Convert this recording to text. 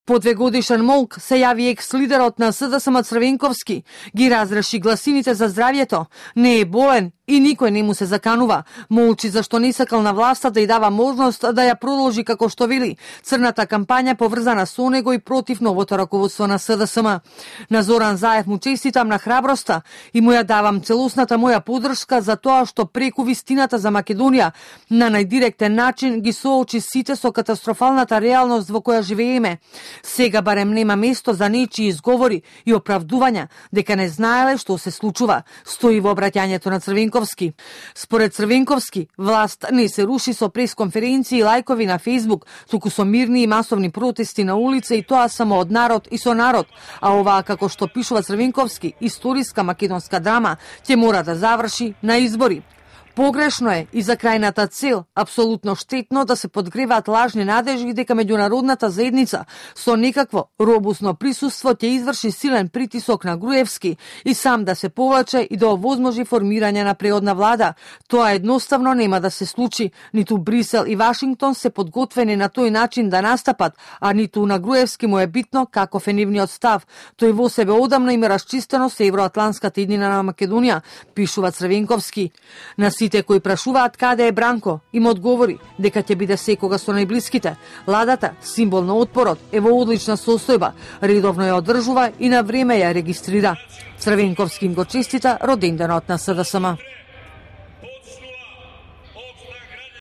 По 2-годишен молк се јави екс-лидерот на СДСМ Црвенковски, ги разреши гласините за здравјето, не е болен и никој не му се заканува. Молчи зашто не сакал на власта да ја дава можност да ја продолжи како што вели црната кампања поврзана со него и против новото раководство на СДСМ. На Зоран Заев му честитам на храброста и му ја давам целосната моја поддршка за тоа што преку вистината за Македонија на најдиректен начин ги соочи сите со катастрофалната реалност во која живееме. Сега барем нема место за нечии изговори и оправдувања дека не знаеле што се случува, стои во обраќањето на Црвенковски. Според Црвенковски, власт не се руши со пресконференции и лајкови на Фејсбук, туку со мирни и масовни протести на улица и тоа само од народ и со народ, а оваа како што пишува Црвенковски, историска македонска драма ќе мора да заврши на избори. Погрешно е и за крајната цел, апсолутно штетно да се подгреваат лажни надежди дека меѓународната заедница со некакво робусно присуство ќе изврши силен притисок на Груевски и сам да се повлече и да овозможи формирање на преодна влада. Тоа едноставно нема да се случи, ниту Брисел и Вашингтон се подготвени на тој начин да настапат, а ниту на Груевски му е битно каков е нивниот став. Тој во себе одамна има расчистено со евроатлантската иднина на Македонија, пишува Црвенковски. На сите кои прашуваат каде е Бранко, им одговори дека ќе биде секога со најблиските. Ладата, символ на отпорот, е во одлична состојба, редовно ја одржува и на време ја регистрира. Црвенковски им го честита роденденот на СДСМ.